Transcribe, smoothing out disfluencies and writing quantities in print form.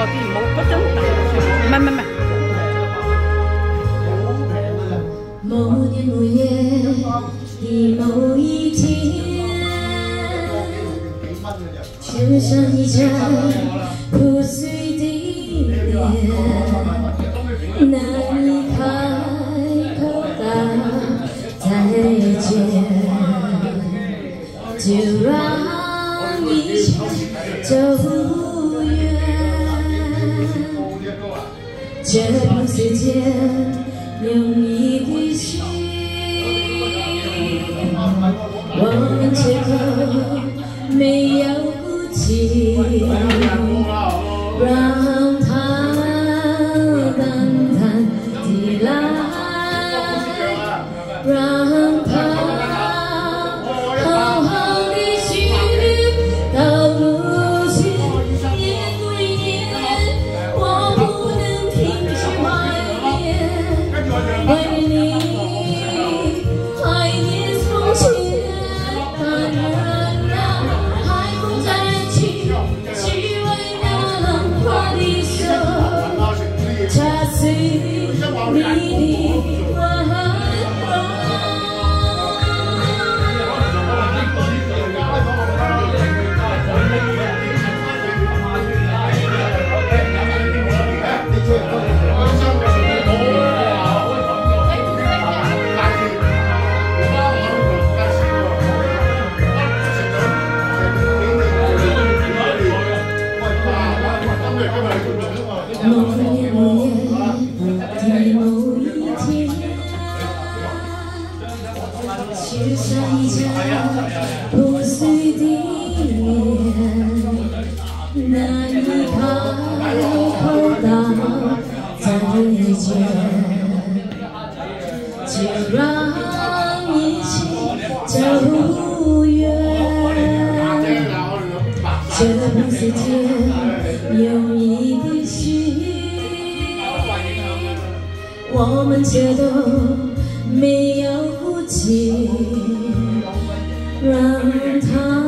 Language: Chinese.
啲冇嗰種大，唔係。 某年某月的某一天，就像一张破碎的脸，难以开口道再见，就让一切走远。这不是件容易的事，我们最后没有顾忌，让它淡淡的来，让它好好的去，到如今年归年，我不能停止怀念。怀念你，怀念从前，但愿那还不再去，只为那浪花的手，掐碎你的温柔。某年某月的某一天，就像一张破碎的脸，难以开口道再见，就让一切走远。这不是件容易的事，我们却都没有顾忌，让它。